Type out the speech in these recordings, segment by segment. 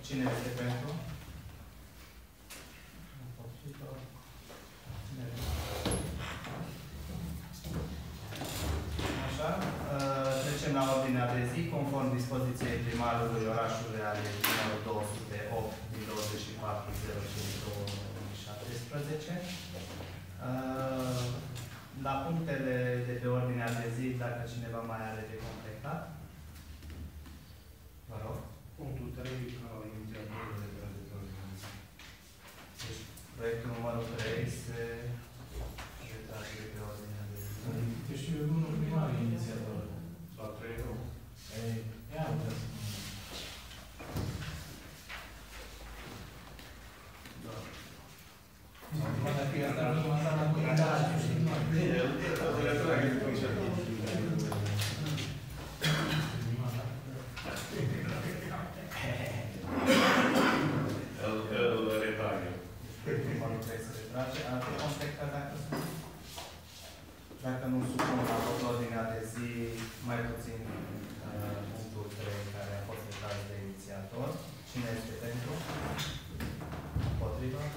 Cine este pentru? Așa. Trecem la ordinea de zi, conform dispoziției primarului orașului ale numărul 208 din 24/05/2017. La punctele de pe ordinea de zi, dacă cineva mai are de completat. Vă rog. Punctul 3, inițiatorul de realizare. Deci, proiectul numărul 3 se retrage de pe ordinea de zi. Deci eu nu primar inițiator. La 3 nu. Ia uite. Da. Acum dacă i-a dat prima dată la comunitate, știi, nu ar fi. Dacă nu supun la tot ordinea de zi, mai puțin punctul 3 care a fost retras de inițiator. Cine este pentru? Împotrivă?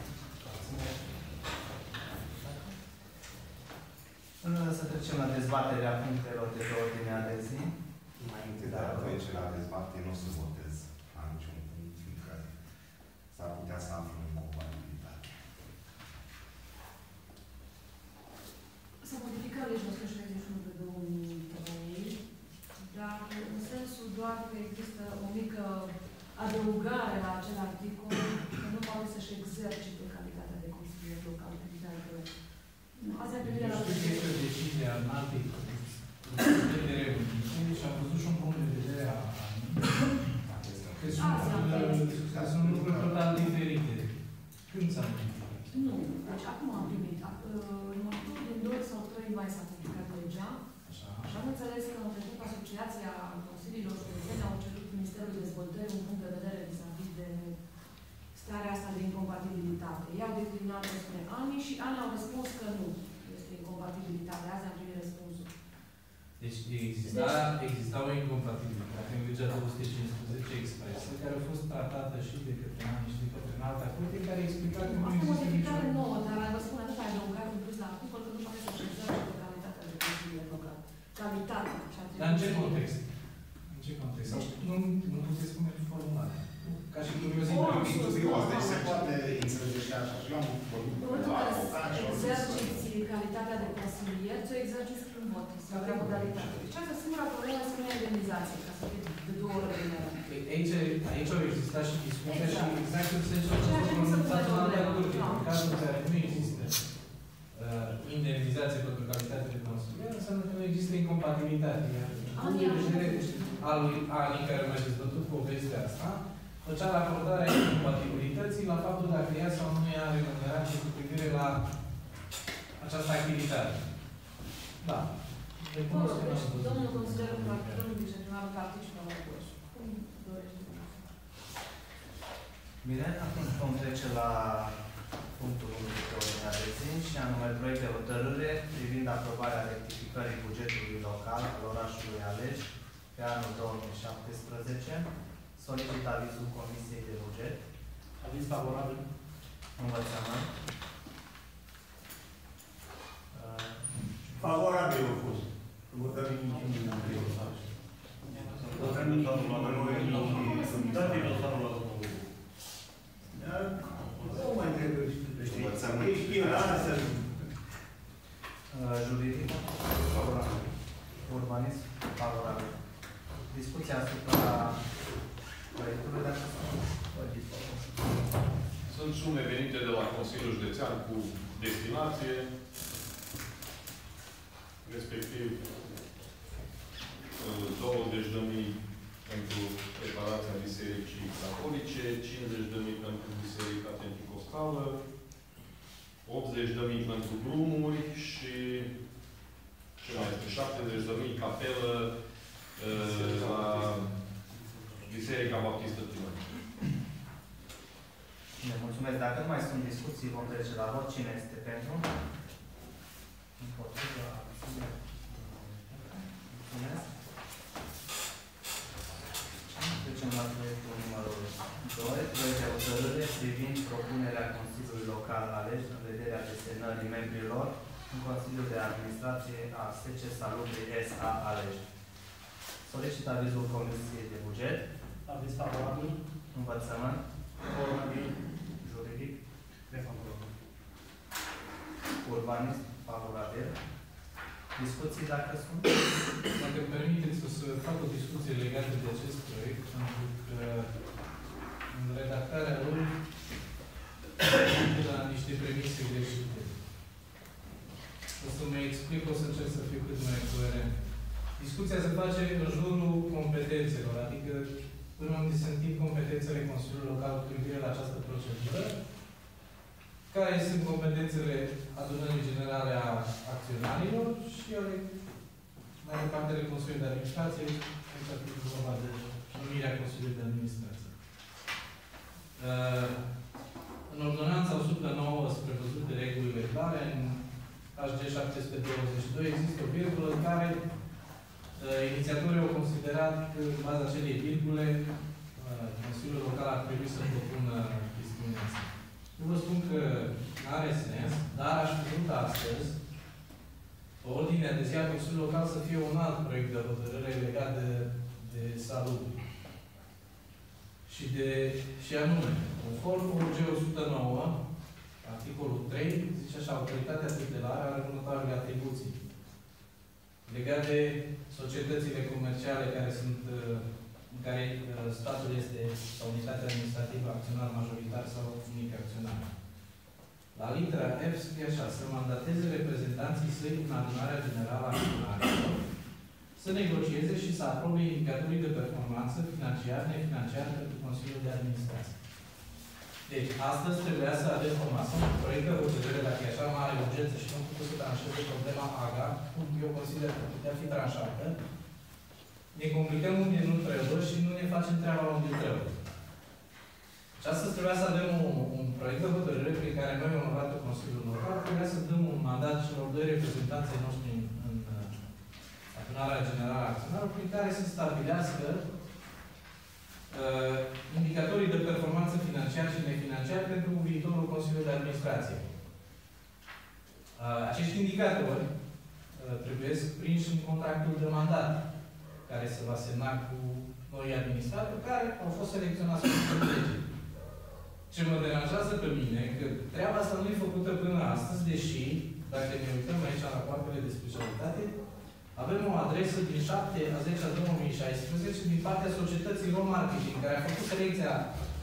Să trecem la dezbaterea punctelor de pe ordinea de zi. Mai întâi de a trece la dezbatere, nu o să votez la niciun punct, fiindcă s-ar putea să aflu în compatibilitate. S-a modificat legea 161 pe 2003, dar în sensul doar că există o mică adăugare la acel articol, că nu poate să-și exercite calitatea de consilier local. Asta e privire la... Știu că este o decizie a altei și am văzut și un punct de vedere a că sunt lucruri total diferite. Când s-a modificat? Nu. Deci acum am primit. În motivul din 2 sau 3 mai s-a publicat legea. Și am înțeles că în trecut Asociația Consiliilor Județene au cerut Ministerul Dezvoltării un punct de vedere vis-a-vis de starea asta de incompatibilitate. I-au declinat spre ani și ani au răspuns că nu este incompatibilitate. Azi am primit răspunsul. Deci exista o incompatibilitate în legea 215 expresă, care a fost tratată și de către ani și de către în alta curte, care explica că nu există există modificare nouă, dar vă spun atât adăugat în plus la articol că nu poate să-și exercite calitatea de consilier local. Calitatea. Dar în ce context? În ce context? Nu puteți spune formulare. Ca și curios, deci se poate înțelege și așa. Și eu am vorbit cu avocat și exerciți calitatea de consilier, ți-o exerciți prin vot. Sau prin modalitate. Deci asta singura problemă spune indemnizație, ca să fie de 2 ori de mână. Aici au existat și discuția și exact în sensul că s-a pronunțat în alta curte. În cazul în care nu există indemnizație pentru calitate de consilier, înseamnă că nu există incompatibilitate. Din punct de vedere al lui Ani, care mai dezbătut povestea asta, făcea raportarea incompatibilității la faptul dacă ea sau nu ea remunerație cu privire la această activitate. Da. Domnul consilier, domnul viceprimarul participă la curs. Cum dorește? Bine, atunci vom trece la punctul 1 de ordinea de zi, și anume proiect de hotărâre privind aprobarea rectificării bugetului local al orașului Aleș pe anul 2017. Solicit avizul Comisiei de Buget. Aviz favorabil. Învățământ. Favorabil a fost. Votăm niciun împotrivă. Nu mai trebuie să știi, lasă. Juridic. Favorabil. Urbanism. Favorabil. Discuția asupra proiectului, dacă sunt sume venite de la Consiliul Județean cu destinație, respectiv 20.000 pentru reparația bisericii catolice, 50.000 pentru biserica Pentecostală, 80.000 pentru drumuri și ce mai este, 70.000 capelă la Biserica Baptistă Timării. Mulțumesc. Dacă nu mai sunt discuții, vom trece la vot. Cine este pentru? Împotriva. Mulțumesc. Trecem la proiectul numărul 2. desemnării membrilor în Consiliul de Administrație a SC Salubri S.A. Alești. Solicit avizul Comisiei de Buget. Aviz favorabil. Învățământ. Favorabil. Juridic. Defavorabil. Urbanism. Favorabil. Discuții dacă sunt? Dacă îmi permiteți, o să fac o discuție legată de acest proiect, pentru că în redactarea lui de la niște premise greșite. O să mă explic, o să încerc să fiu cât mai coerent. Discuția se face în jurul competențelor, adică până unde se întind competențele Consiliului Local cu privire la această procedură, care sunt competențele adunării generale a acționarilor și ale mai departe de Consiliul de Administrație, aici ar fi vorba de numirea Consiliului de Administrație. În ordonanța 109 sunt prevăzute regulile clare, în HG 722 există o virgulă în care inițiatorii au considerat că în baza acelei virgule Consiliul Local ar trebui să propună discriminație. Eu vă spun că nu are sens, dar aș putea astăzi pe ordinea de zi a Consiliului Local să fie un alt proiect de hotărâre legat de salut. Și anume, conform UG 109, articolul 3, zice așa, autoritatea tutelară are următoarele atribuții legate de societățile comerciale care sunt, în care statul este, sau unitatea administrativă, acționar majoritar sau unic acționar. La litera F scrie așa, să mandateze reprezentanții săi în adunarea generală a acționarilor, să negocieze și să aprobe indicatorii de performanță financiar, nefinanciar pentru Consiliul de Administrație. Deci, astăzi trebuia să avem o masă, un proiect de hotărâre, dacă e așa mare urgență și nu am putut să tranșeze problema AGA, cum eu consider că putea fi tranșată, ne complicăm unde nu trebuie și nu ne facem treaba unde trebuie. Și astăzi trebuia să avem un proiect de hotărâre prin care noi, onoratul Consiliul Local, trebuia să dăm un mandat celor doi reprezentanței noștri în adunarea generală a acționarilor, prin care să stabilească indicatorii de performanță financiar și nefinanciar pentru viitorul Consiliu de Administrație. Acești indicatori trebuie prinși în contractul de mandat, care se va semna cu noi administratori, care au fost selecționați pentru lege. Ce mă deranjează pe mine, că treaba asta nu e făcută până astăzi, deși, dacă ne uităm aici la rapoartele de specialitate, avem o adresă din 7/10/2016 din partea societății Ro-Marketing, care a făcut selecția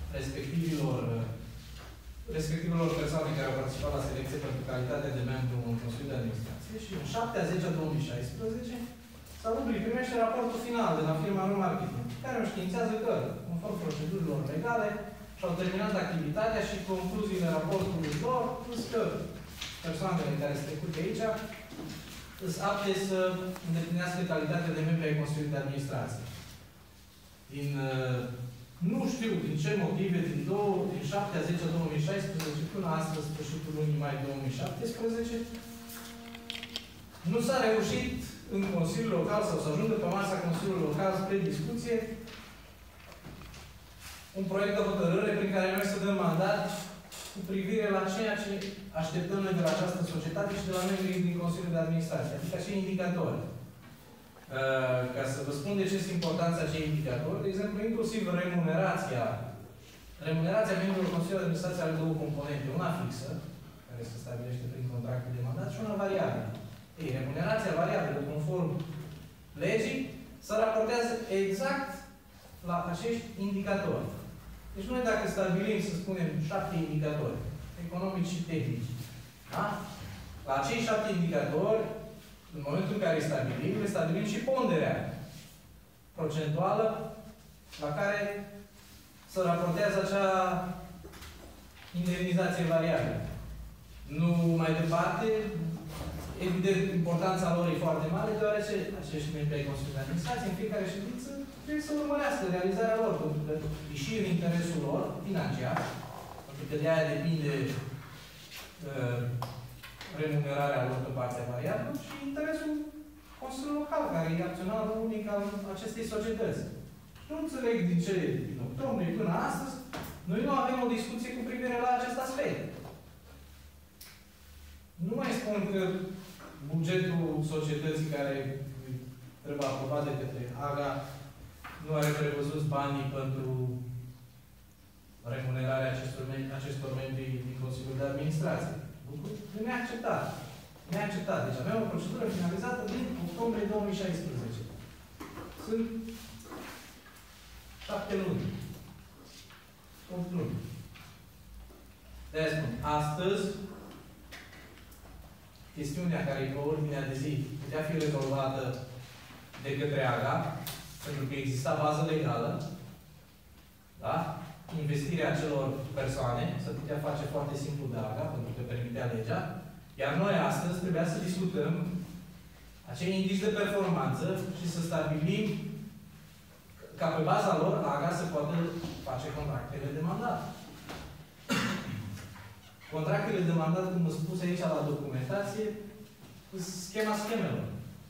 respectivelor persoane care au participat la selecție pentru calitatea de membru în Consiliul de Administrație și în 7/10/2016 Salubri primește raportul final de la firma Ro-Marketing, care o științează că, conform procedurilor legale, și-au terminat activitatea și concluziile raportului lor, plus că persoanele care sunt trecute aici sunt apte să îndeplinească calitatea de membri ai Consiliului de Administrație. Nu știu din ce motive, din 7/10/2016 până astăzi, sfârșitul lunii mai 2017, nu s-a reușit în Consiliul Local sau să ajungă pe masa Consiliului Local spre discuție un proiect de hotărâre prin care noi să dăm mandat cu privire la ceea ce așteptăm noi de la această societate și de la membrii din Consiliul de Administrație, adică acei indicatori. Ca să vă spun de ce sunt importanța acei indicatori, de exemplu, inclusiv remunerația membrilor Consiliului de Administrație are două componente. Una fixă, care se stabilește prin contractul de mandat, și una variabilă. Ei, remunerația variabilă, conform legii, se raportează exact la acești indicatori. Deci noi dacă stabilim, să spunem, 7 indicatori, economici și tehnici, da? La acei 7 indicatori, în momentul în care îi stabilim, le stabilim și ponderea procentuală la care se raportează acea indemnizație variabilă. Nu mai departe, evident, importanța lor e foarte mare, deoarece acești membri ai Consiliului de Administrație, în fiecare ședință, trebuie să urmărească realizarea lor, pentru că e și în interesul lor financiar, pentru că de aia depinde remunerarea lor pe partea variabilă și interesul Consiliului Local, care e acționarul unic al acestei societăți. Nu înțeleg din ce din octombrie până astăzi, noi nu avem o discuție cu privire la acest aspect. Nu mai spun că bugetul societății care trebuie aprobat de către AGA nu are prevăzut banii pentru remunerarea acestor membri din Consiliul de Administrație. Lucru neacceptat. Neacceptat. Deci avem o procedură finalizată din octombrie 2016. Sunt 7 luni. 8 luni. De-aia spun, astăzi, chestiunea care e pe ordinea de zi putea fi rezolvată de către AGA, pentru că exista bază legală, da? Investirea acelor persoane se putea face foarte simplu de AGA, pentru că permitea legea, iar noi astăzi trebuia să discutăm acei indici de performanță și să stabilim ca pe baza lor AGA să poată face contractele de mandat. Contractele de mandat, cum am spus aici la documentație, schema schemelor.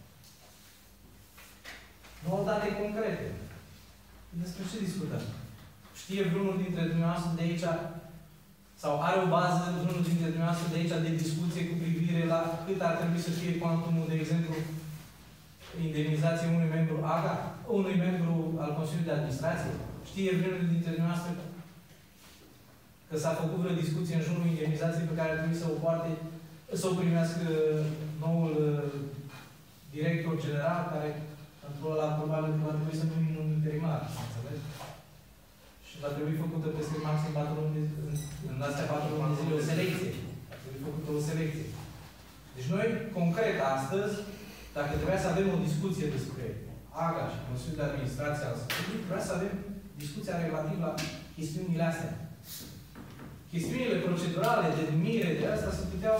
Nu au date concrete. Despre ce discutăm? Știe vreunul dintre dumneavoastră de aici, sau are o bază vreunul dintre dumneavoastră de aici de discuție cu privire la cât ar trebui să fie cuantumul, de exemplu, indemnizației unui membru AGA, unui membru al Consiliului de Administrație? Știe vreunul dintre dumneavoastră că s-a făcut vreo discuție în jurul indemnizației pe care ar trebui să o poarte, să o primească noul director general, care într-o ăla probabil că va trebui să numim un interimar, înțeleg? Și va trebui făcută peste maxim 4 luni, în astea 4 luni de zile, o selecție. Va trebui făcută o selecție. Deci noi, concret, astăzi, dacă trebuia să avem o discuție despre AGA și Consiliul de Administrație al Statului, trebuia să avem discuția relativ la chestiunile astea. Chestiunile procedurale de numire de asta se puteau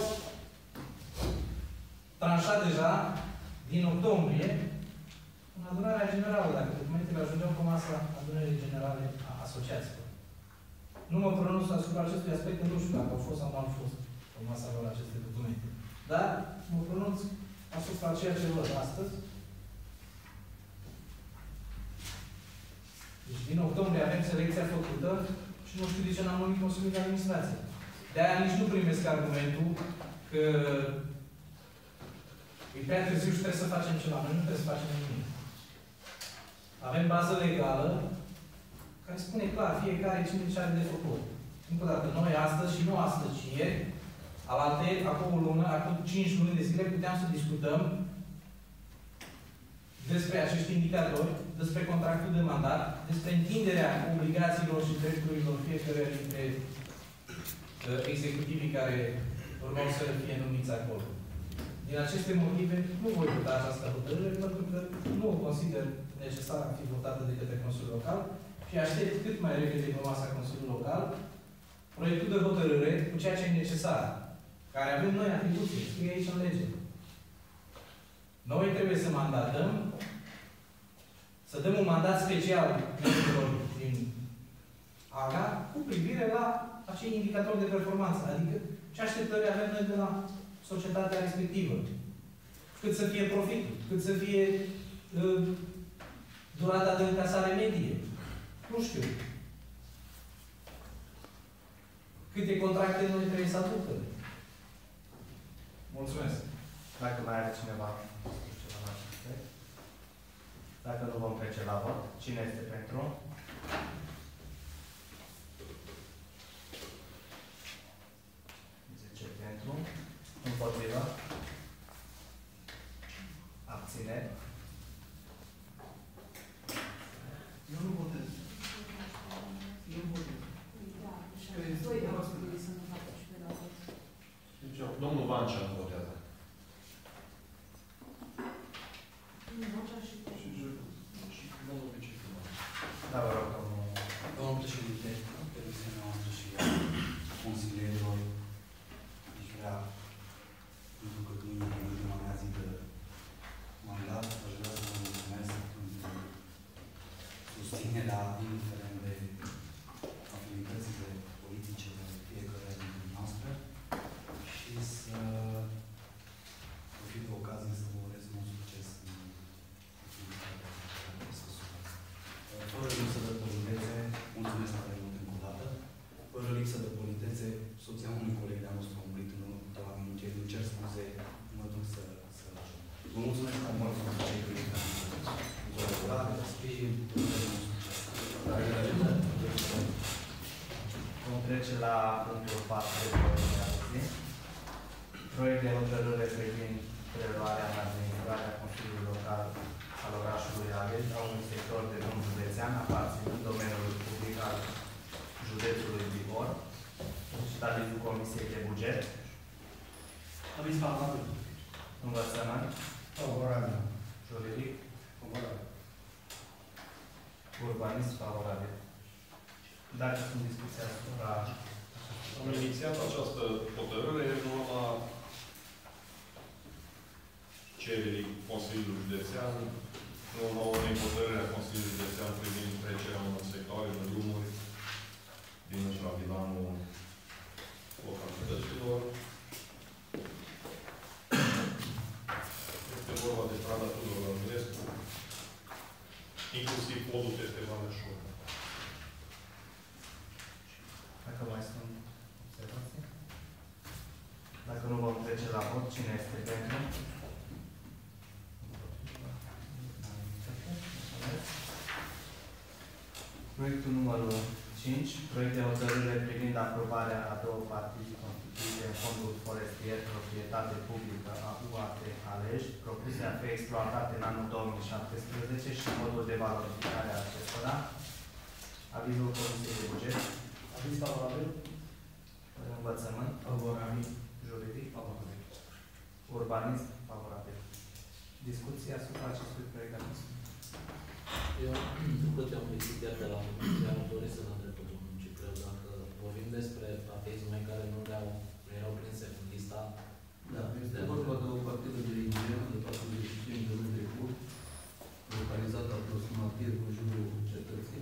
tranșa deja din octombrie în adunarea generală, dacă documentele ajungeau pe masa adunării generale a asociațiilor. Nu mă pronunț asupra acestui aspect, nu știu dacă au fost sau nu au fost pe masa lor aceste documente. Dar mă pronunț asupra ceea ce văd astăzi. Deci din octombrie avem selecția făcută și nu știu de ce n-am numit Consiliul de Administrație. De-aia nici nu primesc argumentul că e prea târziu și trebuie să facem ceva. Noi nu trebuie să facem nimic. Avem bază legală care spune clar fiecare cine ce are de făcut. Încă o dată, noi astăzi și nu astăzi, ci ieri, alaltă, acum o lună, acum 5 luni de zile, puteam să discutăm despre acești indicatori, despre contractul de mandat, despre întinderea obligațiilor și drepturilor fiecare dintre executivii care urmau să fie numiți acolo. Din aceste motive, nu voi vota această hotărâre, pentru că nu o consider necesar a fi votată de către Consiliul Local și aștept cât mai repede pe masa Consiliului Local proiectul de hotărâre cu ceea ce e necesar, care avem noi atribuții, scrie aici în lege. Noi trebuie să mandatăm, să dăm un mandat special membrilor din AGA cu privire la acei indicatori de performanță, adică ce așteptări avem noi de la societatea respectivă. Cât să fie profitul, cât să fie durata de încasare medie. Nu știu. Câte contracte noi trebuie să aducă. Mulțumesc. Dacă mai are cineva ceva la aceste. Dacă nu vom trece la vot, cine este pentru? Pentru. Împotrivă. Abțineri. Eu nu votez. Eu nu votez. Doi au spus să nu facă și pe la vot. Deci, domnul Vancea votează. Și domnul viceprimar. Da, vă rog, domnul. Domnul președinte, permisiunea noastră și a consilierilor, aș vrea, pentru că nu e ultima mea zi de mandat, aș vrea să vă mulțumesc pentru susținerea, indiferent de afinitățile politice de fiecare dintre noastre și să profit de ocazie să vă urez mult succes în activitatea care desfășurați. Fără lipsă de politețe, mulțumesc tare mult încă o dată. Fără lipsă de politețe, soția unui coleg de-a nostru a murit în urmă câteva minute, îmi cer 4 de ordine de zi. Proiect de hotărâre privind preluarea în administrarea Consiliului Local al orașului Alej a unui sector de drum județean aparținând domeniului public al județului Bihor. Și avizul Comisiei de Buget. Aviz favorabil. Învățământ. Favorabil. Juridic. Favorabil. Urbanism favorabil. Dacă sunt discuții asupra... Am inițiat această hotărâre în urma cererii Consiliului Județean, în urma unei hotărâri a Consiliului Județean privind trecerea unor sectoare de drumuri din șabilanul localităților. Este vorba de strada Tudor Rămânescu, inclusiv podul peste Maleșor. Dacă mai sunt observații? Dacă nu vom trece la vot, cine este pentru? Proiectul numărul 5, proiect de hotărâre privind aprobarea a două partide constituite în fondul forestier, proprietate publică a UAT Alej, propuse a fi exploatate în anul 2017 și modul de valorificare a acestora. Avizul Comisiei de Buget. Aviz favorabil. Învățământ. Favorabil. Juridic. Favorabil. Urbanism. Favorabil. Discuții asupra acestui proiect de anunț. Eu, după ce am citit iar de la Comisie, am dorit să vă întreb pe domnul Cipreu dacă vorbim despre ateisme care nu erau prinse în lista. Da, este vorba de o partidă de inginer de 45 de metri cub, localizată aproximativ în jurul cetății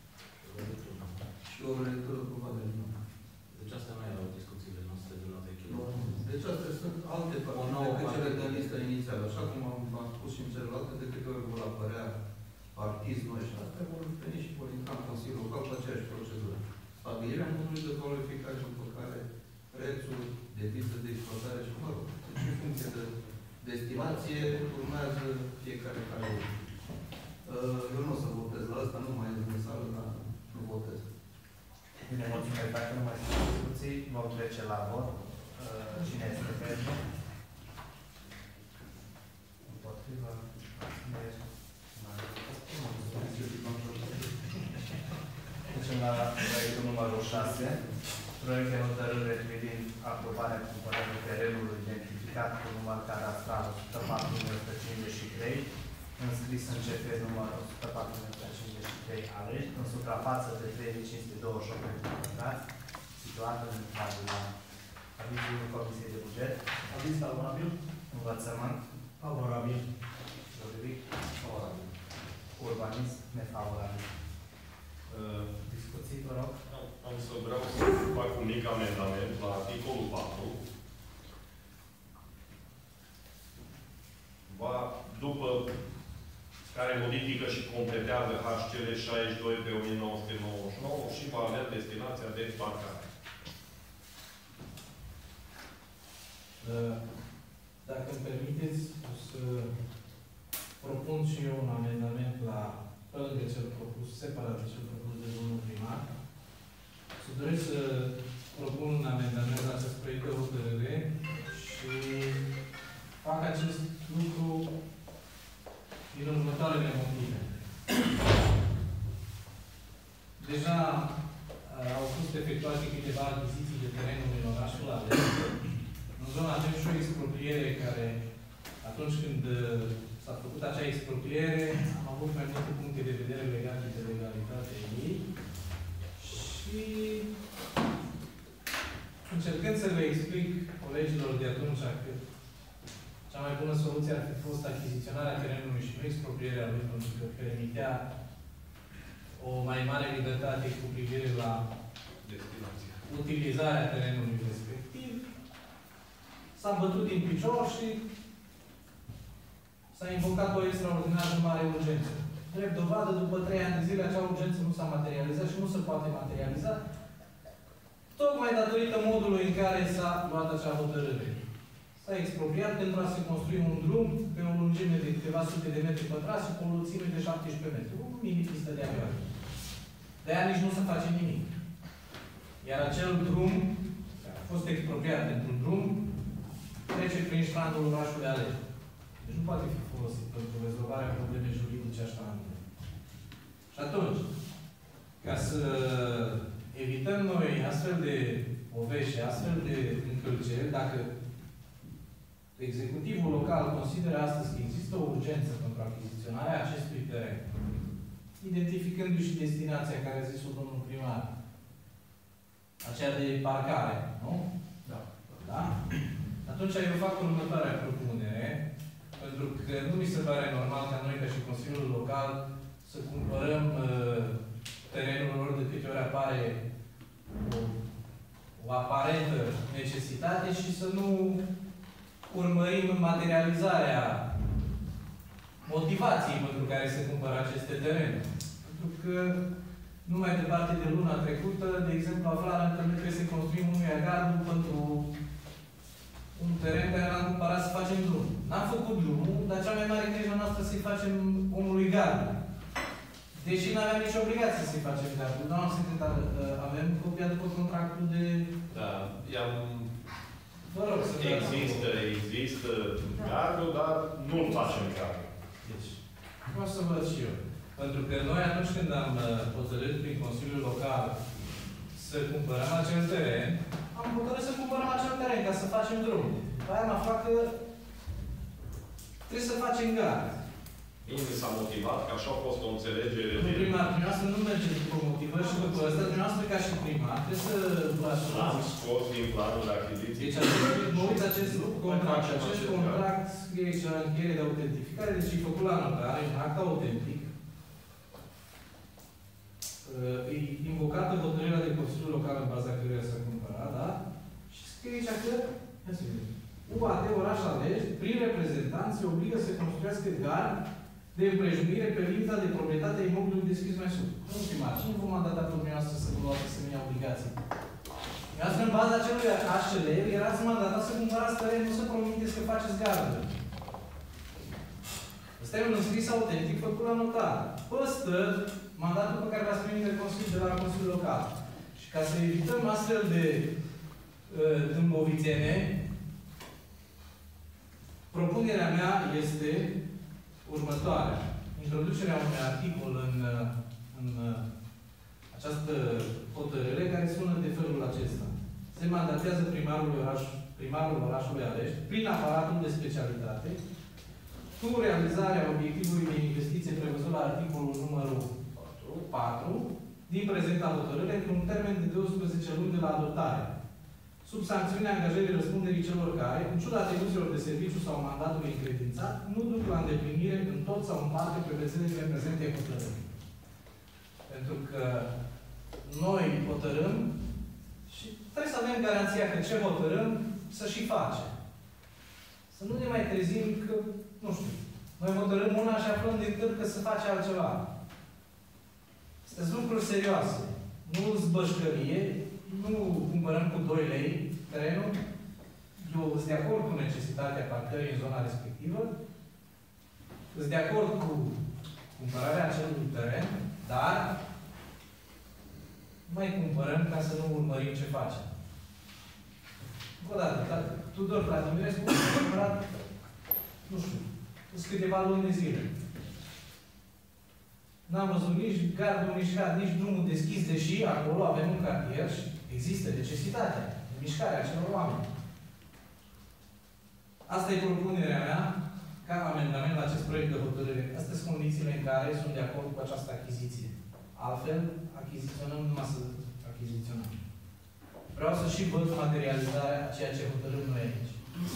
și o legătură cu Valea Jună. Deci astea nu erau discuțiile noastre de la vechiul. Deci astea sunt alte partide decât cele de lista inițială. Așa cum am spus și în celelalte, de câte ori vor apărea partizi noi și astea vor veni și vor intra în Consiliul Local cu aceeași procedură. Stabilirea modului de valorificare și după care prețul de viță de exploatare și mă rog. Deci în funcție de destinație urmează fiecare care eu nu o să votez la asta, nu mai e în sală, dar nu votez. Bine, mulțumesc. Dacă nu mai sunt discuții, vom trece la vot. Cine este pentru? Împotriva? Trecem la proiectul numărul 6. Proiect de hotărâre privind aprobarea cumpărării terenului identificat cu număr cadastral 104.153, înscris în CP numărul 104.153 Alej, în suprafață de 3.528 m², situată în Fabula. Avizul Comisiei de Buget. Aviz favorabil. Învățământ. Favorabil. Juridic. Favorabil. Urbanism. Nefavorabil. Discuții, vă rog. Am să vreau să fac un mic amendament la articolul 4. După care modifică și completează HCL 62 pe 1999 și va avea destinația de parcare. Dacă îmi permiteți, o să propun și eu un amendament la, pe lângă cel propus, separat de cel propus de domnul primar. Să doresc să propun un amendament la acest proiect de hotărâre și fac acest lucru din următoarele motive. Deja au fost efectuate câteva achiziții de terenuri în orașul Alej. În zona avem și o expropriere care, atunci când s-a făcut acea expropriere, am avut mai multe puncte de vedere legate de legalitatea ei și încercând să le explic colegilor de atunci că cea mai bună soluție ar fi fost achiziționarea terenului și nu exproprierea lui, pentru că permitea o mai mare libertate cu privire la utilizarea terenului respectiv. S-a bătut din picior și s-a invocat o extraordinară mare urgență. Drept dovadă, după 3 ani de zile, acea urgență nu s-a materializat și nu se poate materializa, tocmai datorită modului în care s-a luat acea hotărâre. S-a expropriat pentru a se construi un drum pe o lungime de câteva sute de metri pătrați și pe o lățime de 17 metri. O mini-pistă de avion. De aia nici nu se face nimic. Iar acel drum fost expropriat pentru drum, trece prin ștrandul orașului Aleși. Deci nu poate fi folosit pentru rezolvarea problemei juridice a ștrandului. Și atunci, ca să evităm noi astfel de povești și astfel de încălceri, dacă executivul local consideră astăzi că există o urgență pentru achiziționarea acestui teren, identificându-și și destinația care a zis-o domnul primar, aceea de parcare, nu? Da. Da? Atunci eu fac următoarea propunere, pentru că nu mi se pare normal ca noi, ca și Consiliul Local, să cumpărăm terenul lor de câte ori apare o aparentă necesitate și să nu urmărim materializarea motivației pentru care se cumpără aceste terenuri. Pentru că nu mai departe de luna trecută, de exemplu, aflarăm că noi trebuie să construim un gardul pentru un teren care l-am cumpărat să facem drum. N-am făcut drumul, dar cea mai mare grijă noastră să-i facem omului gardul. Deși nu aveam nicio obligație să-i facem gardul. Doamna secretar, avem copia după contractul de... Da, i-am... Vă rog să Există gardul, dar nu-l facem gardul. Deci, vreau să văd și eu. Pentru că noi atunci când am hotărât prin Consiliul Local să cumpărăm acel teren, am hotărât să cumpărăm acel teren ca să facem drum. După aia am aflat că trebuie să facem gard. Mie s-a motivat că așa a fost o înțelegere de... Primar, dumneavoastră nu merge după motivări și după ăsta, dumneavoastră ca și primar, trebuie să vă ascultați. Am scos din planul de achiziție. Deci, mă uiți acest contract. Acest contract scrie aici la încheiere de autentificare, deci e făcut la notare, un act autentic. E invocată hotărârea de Consiliul Local în baza căruia s-a cumpărat, da? Și scrie aici că UAT Oraș Aleși, prin reprezentanți, se obligă să construiască gard de împrejmuire pe limita de proprietate a imobilului descris mai sus. Nu primar, cine vă mandatat pe dumneavoastră să vă luați asemenea obligații? Dumneavoastră, în baza acelui HCL, erați mandatat să cumpărați teren, nu să promiteți că faceți gardul. Ăsta e un înscris autentic făcut la notar. Păstă mandatul pe care l-ați primit de la Consiliul Local. Și ca să evităm astfel de dâmbovițene, propunerea mea este următoarea. Introducerea unui articol în această hotărâre care sună de felul acesta. Se mandatează primarul orașului Aleși, prin aparatul de specialitate, cu realizarea obiectivului de investiție prevăzut la articolul numărul 4 din prezenta hotărâre într-un termen de 12 luni de la adoptare, sub sancțiunea angajării răspunderii celor care, în ciuda atribuțiilor de serviciu sau mandatului încredințat, nu duc la îndeplinire în tot sau în parte prevederile prezente hotărâri. Pentru că noi hotărâm și trebuie să avem garanția că ce hotărâm să și facem. Să nu ne mai trezim că, nu știu, noi hotărâm una și aflăm din târg că se face altceva. Sunt lucruri serioase. Nu zbășcărie, nu cumpărăm cu 2 lei terenul. Eu sunt de acord cu necesitatea parcării în zona respectivă. Sunt de acord cu cumpărarea acelui teren, dar nu mai cumpărăm ca să nu urmărim ce facem. Încă o dată, Tudor Vladimirescu a cumpărat, nu știu, sunt câteva luni de zile. N-am văzut nici gardul, nici drumul deschis, deși acolo avem un cartier și există necesitatea de mișcare a acelor oameni. Asta e propunerea mea ca amendament la acest proiect de hotărâre. Astea sunt condițiile în care sunt de acord cu această achiziție. Altfel, achiziționăm numai să achiziționăm. Vreau să și văd materializarea a ceea ce hotărâm noi aici.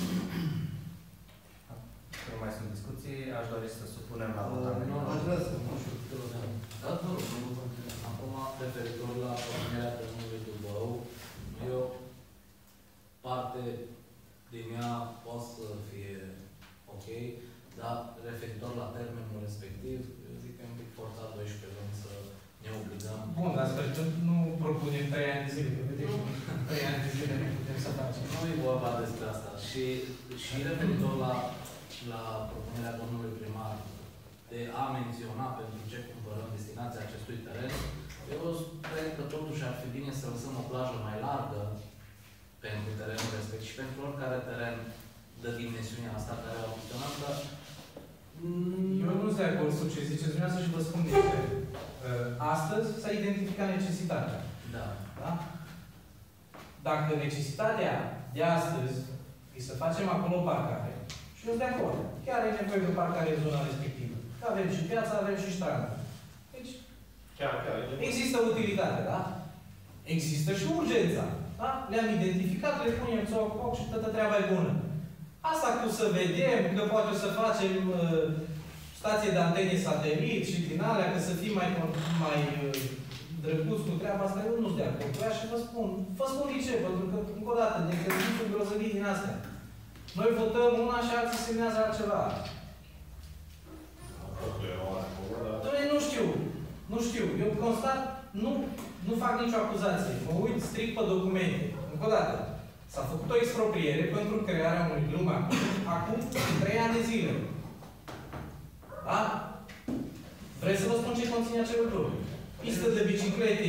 Nu mai sunt discuții, aș dori să supunem la votare. Aș vrea să mă știu. Da, vă rog, acum, referitor la propunerea terenului Dubău, eu, parte din ea poate să fie ok, dar referitor la termenul respectiv, eu zic că e un pic forțat 12 luni să ne obligăm. Bun, dar sper că nu propunem 3 ani de zile, că vedeți, 3 ani de zile ne putem să facem. Nu e vorba despre asta. Și referitor la propunerea domnului primar de a menționa pentru ce cumpărăm destinația acestui teren, eu cred că totuși ar fi bine să lăsăm o plajă mai largă pentru terenul respect și pentru oricare teren de dimensiunea asta care au funcționat, dar eu nu sunt de acord cu ce ziceți dumneavoastră și vă spun de ce. Astăzi s-a identificat necesitatea. da. Da? Dacă necesitatea de astăzi e să facem acolo parcare, și eu sunt de acord, chiar e nevoie de parcare în zona respectivă. Că avem și piața, avem și strada. Deci, Chiar. există utilitate, da? Există și urgența. Da? Le-am identificat, le punem țoc și toată treaba e bună. Asta cu să vedem, că poate să facem stație de antene satelit și din alea, că să fim mai drăguți cu treaba asta, eu nu sunt de acord cu ea și vă spun de ce, pentru că, încă o dată, de că grozăvii din astea. Noi votăm una și alții semnează altceva. Doamne, nu știu. Eu constat, nu fac nicio acuzație. Mă uit strict pe documente. Încă o dată. S-a făcut o expropriere pentru crearea unui drum acum 3 ani de zile. Da? Vreți să vă spun ce conține acel drum? Pistă de biciclete.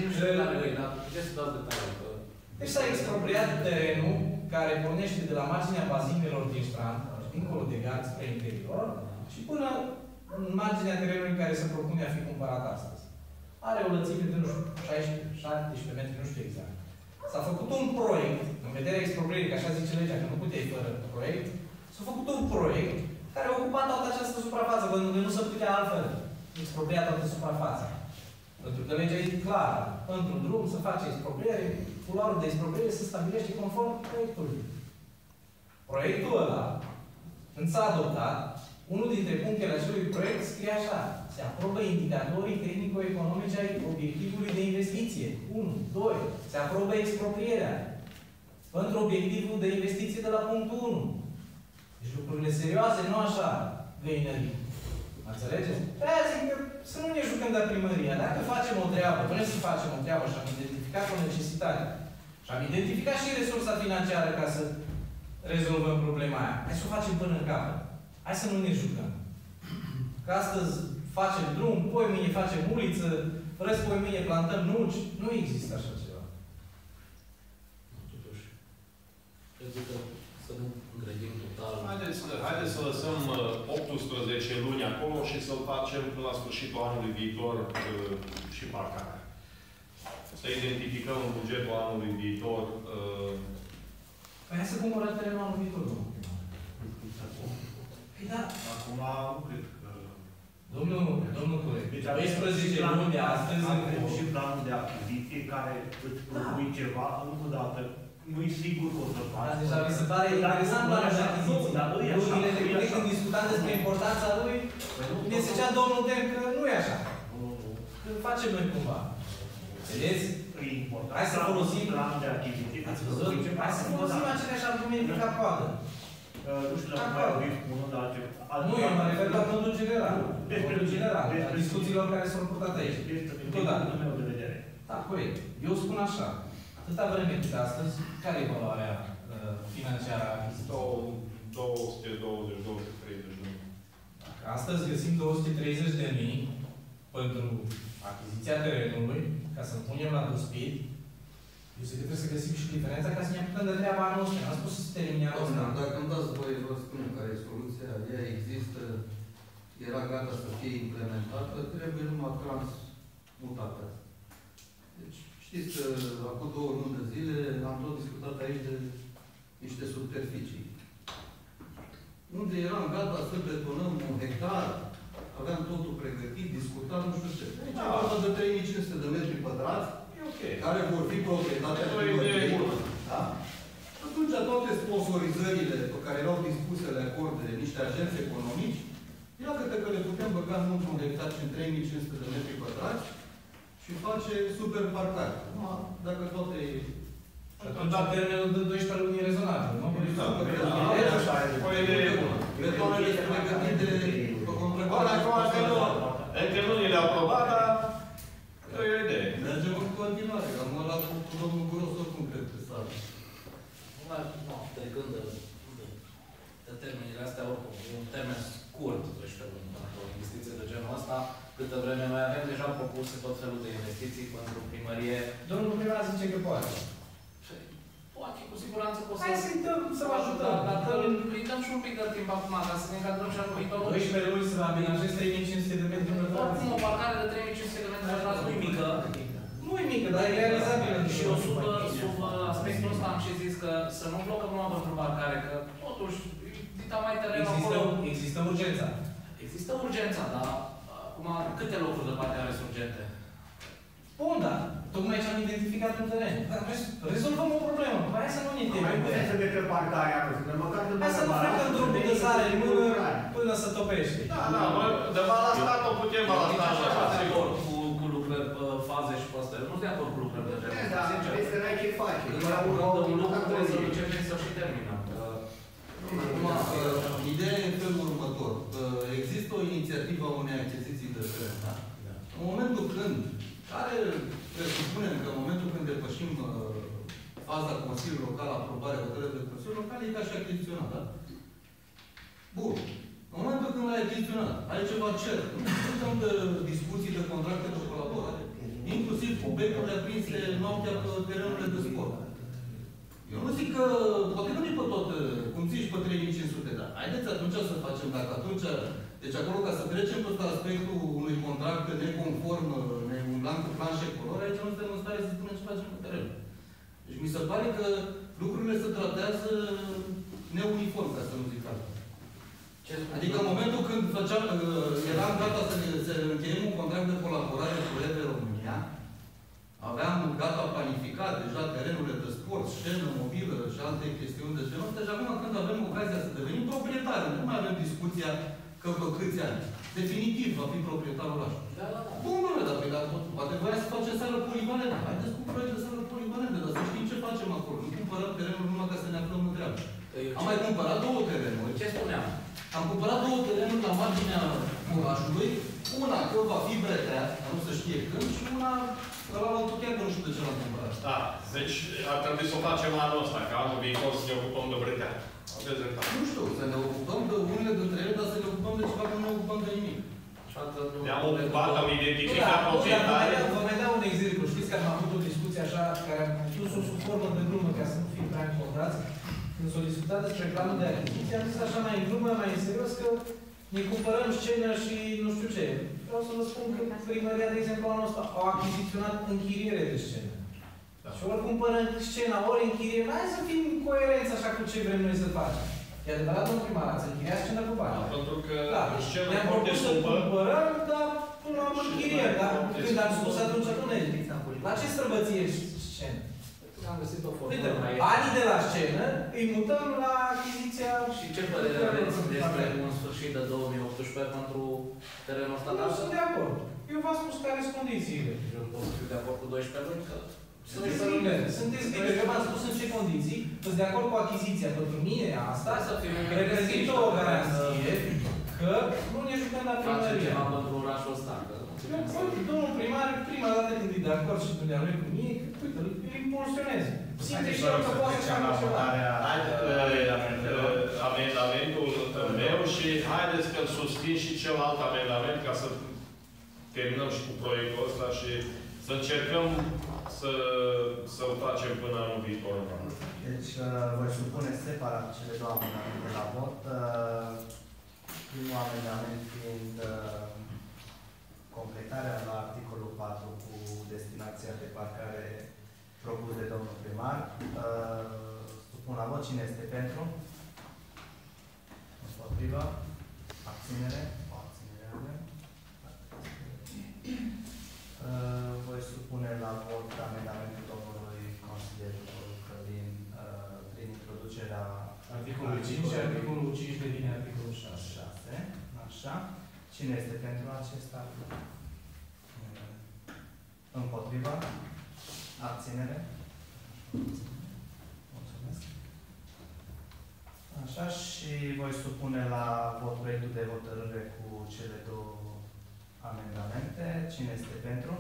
Deci s-a expropriat terenul care pornește de la marginea bazinelor din strand, dincolo de gard spre interior, și până în marginea terenului care se propune a fi cumpărat astăzi. Are o lățime de, nu știu, 16 metri, nu știu exact. S-a făcut un proiect, în vederea exproprierii, că așa zice legea, că nu puteai fără proiect, s-a făcut un proiect care a ocupat toată această suprafață, pentru că nu se putea altfel expropria toată suprafața. Pentru că legea e clară. Într-un drum se face expropriere, culoarul de expropriere se stabilește conform proiectului. Proiectul ăla, când s-a adoptat, unul dintre punctele acelui proiect scrie așa: se aprobă indicatorii tehnico-economici ai obiectivului de investiție. 1. 2. Se aprobă exproprierea pentru obiectivul de investiție de la punctul 1. Deci lucrurile serioase, nu așa găinării. Înțelegeți? De-aia zic că să nu ne jucăm de primăria. Dacă facem o treabă, vrem să facem o treabă și am identificat o necesitate și am identificat și resursa financiară ca să rezolvăm problema aia, hai să o facem până în capăt. Hai să nu ne jucăm. Că astăzi facem drum, poi mâine facem uliță, răs poi mâine plantăm nuci. Nu există așa ceva. Totuși, cred că să nu îngrădim total. Haideți să lăsăm 18 luni acolo și să-l facem până la sfârșitul anului viitor și parcarea. Să identificăm în bugetul anului viitor. Păi hai să cumpărăm terenul anul viitor, domnul. Păi da. Acum nu cred că... Domnul Curec, deci 12 luni de astăzi avem și planul de achiziție care îți propui ceva, încă o dată, nu-i sigur că o să faci. Da, deja mi se pare interesant planul de achiziție. Lunile trecute când discutam despre importanța lui, ne zicea domnul Dem că nu e așa. Că facem noi cumva. Vedeți? Hai să folosim planul de achiziție. Ați văzut? Hai să folosim aceleași argumente ca coadă. Nu știu dacă mai auzit cu unul, dar nu, eu mă refer la fondul general. Fondul general, la discuțiilor care s-au purtat aici. Despre meu de vedere. Da, corect. Eu spun așa. Atâta vreme cât astăzi, care e valoarea financiară a achiziției? 220-230 de mii. Dacă astăzi găsim 230 de mii pentru achiziția terenului, ca să punem la dospit, eu zic că trebuie să găsim și diferența ca să ne apucăm de treaba anul ăsta. N-am spus să se termine anul ăsta. Dacă îmi dați voie, vă spun care e soluția. Ea există, era gata să fie implementată, trebuie numai transmutată. Deci, știți că acum 2 luni de zile am tot discutat aici de niște subterficii. Unde eram gata să betonăm 1 hectar, aveam totul pregătit, discutat, nu știu ce. Deci, vorba de 3500 de metri pătrați, care vor fi proprietatea primăriei. Da? Atunci toate sponsorizările pe care erau dispuse le acorde niște agenți economici, iată că le putem băga într-un hectar și în 3500 de metri pătrați și face super parcare. Dacă toate e... Și atunci termenul de 12 luni e rezonabil, nu? Betonele sunt pregătite pe completare. Încă nu le-au aprobat, dar e o idee. Mergem în continuare. Am ăla cu domnul Guros oricum cred că s-ar. Trecând de termenile astea, oricum, e un termen scurt, 12 luni, pentru o investiție de genul ăsta, câtă vreme noi avem deja propuse tot felul de investiții pentru primărie. Domnul primar zice că poate. Poate. siguranță că o să... Hai să-i dăm, să vă ajutăm. Dar îi dăm și un pic de timp acum, ca să ne încadrăm și anul viitor. 12 luni să amenajezi 3500 de metri pătrați. Oricum, o parcare de 3500 de metri pătrați nu-i mică. Nu-i mică, dar e realizabilă. Și eu sub aspectul ăsta am și zis că să nu blocăm numai pentru parcare, că totuși, dita mai terenul acolo... Există urgența. Există urgența, dar acum câte locuri de parcare sunt urgente? Bun, dar tocmai ce am identificat un teren. Rezolvăm o problemă. Hai să nu ne temem. Mai putem să mergem parcarea, măcar de hai să nu frecăm drumul de sare în mână până să topește. Da, de balastat o putem balastat așa, sigur. Cu lucrări pe faze și pe astea. Nu sunt de acord cu lucrări de genul. Da, vezi că n-ai ce face. Un lucru trebuie să începem să și terminăm. Acum, ideea e în felul următor. Există o inițiativă a unei achiziții de teren, da? În momentul când, care presupunem că în momentul când depășim faza Consiliului Local, aprobarea hotărârii de Consiliul Local, e ca și achiziționat, da? Bun. În momentul când l-ai achiziționat, ai ceva cer. Suntem de discuții de contracte de colaborare. Inclusiv cu becurile aprinse noaptea pe terenurile de sport. Eu nu zic că, poate nu e pe tot, cum zici, pe 3500, dar haideți atunci să facem, dacă atunci, deci acolo ca să trecem tot aspectul unui contract neconform, ne umblam cu plan și colori, aici nu suntem în stare să spunem ce facem cu terenul. Deci mi se pare că lucrurile se tratează neuniform, ca să nu zic altfel. Adică în momentul când eram gata să încheiem un contract de colaborare cu REVE România, aveam gata planificat deja terenurile de sport, scenă mobilă și alte chestiuni de genul ăsta și acum când avem ocazia să devenim proprietari, nu mai avem discuția că pe câți ani. Definitiv va fi proprietarul ăla. Bun, nu, dar poate voia să facem sală polivalentă. Haideți cu proiect de sală polivalentă, dar să știm ce facem acolo. Nu cumpărăm terenul numai ca să ne aflăm în treabă. Am mai cumpărat 2 terenuri. Ce spuneam? Am cumpărat 2 terenuri la marginea orașului. Una că va fi bretea, nu se știe când, și una ăla chiar că nu știu de ce l-am cumpărat. Da, deci ar trebui să o facem anul ăsta, ca anul viitor să ne ocupăm de bretea. Aveți dreptate. Nu știu, să ne ocupăm de unele dintre ele, dar să ne ocupăm de ceva, că nu ne ocupăm de nimic. Ne-am ocupat, am identificat proprietare. Vă mai dau un exemplu. Știți că am avut o discuție așa, care am pus-o sub formă de glumă, ca să nu fim prea încontrați. Când s-a discutat despre planul de achiziție, am zis așa mai în glumă, mai în serios, că ne cumpărăm scenă și nu știu ce. Vreau să vă spun că primăria, de exemplu, anul ăsta, au achiziționat închiriere de scenă. Da. Și ori cumpără scena, ori închiriere. Hai să fim coerenți așa cu ce vrem noi să facem. E adevărat, domnul primar, ați închiriat scenă cu bani. Da, pentru că scenă foarte scumpă. Cumpărăm, dar până la urmă închiriere. Dar când am spus atunci, la ce străbăție scenă? Am găsit o formă. Uite, banii de la scenă îi mutăm la achiziția... Și ce părere aveți despre un sfârșit de 2018 pentru terenul ăsta? Nu sunt de acord. Eu v-am spus care sunt condițiile. Eu pot să fiu de acord cu 12 luni, că... Sunteți liberi. Eu v-am spus în ce condiții. Sunt de acord cu achiziția. Pentru mine asta reprezintă o garanție că nu ne jucăm la primărie. Facem ceva pentru orașul ăsta. Domnul primar, prima dată când e de acord și dumneavoastră cu mine, uite, îl impulsionez. Simte și eu că poate să facă ceva. Amendamentul meu și haideți că-l susțin și celălalt amendament ca să terminăm și cu proiectul ăsta și să încercăm să-l facem până anul viitor. Deci, voi supune separat cele 2 amendamente la vot. Primul amendament fiind completarea la articolul 4 cu destinația de parcare propus de domnul primar. Supun la vot. Cine este pentru? Împotriva? Abținere? O abținere avem. Voi supune la vot amendamentul domnului consilier Călin prin introducerea articolului 5 și articolul 5 devine articolul 6. Așa. Cine este pentru acesta? Împotriva? Abținere? Mulțumesc. Așa, și voi supune la vot proiectul de hotărâre cu cele 2 amendamente. Cine este pentru?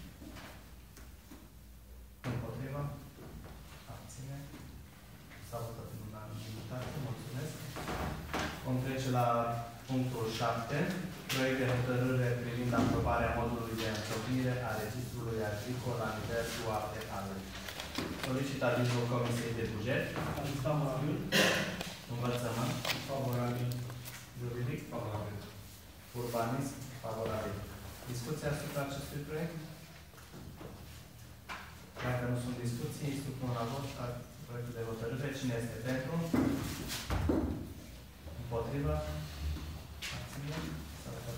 Împotriva? Abține? S-a votat în unanimitate. Mulțumesc. Vom trece la punctul 7. Proiect de hotărâre privind aprobarea modului de întocmire a registrului agricol la nivel UAPAL. Solicit avizul Comisiei de Buget. Aviz favorabil. Învățământ. Favorabil. Juridic. Favorabil. Urbanism. Favorabil. Discuția asupra acestui proiect? Dacă nu sunt discuții, supun la vot proiectul de hotărâre. Cine este pentru? Împotrivă? Abțineri?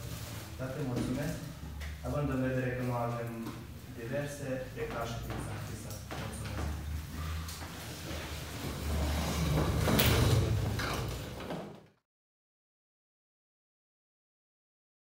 Mulțumesc. Având în vedere că nu avem diverse, declar ședința.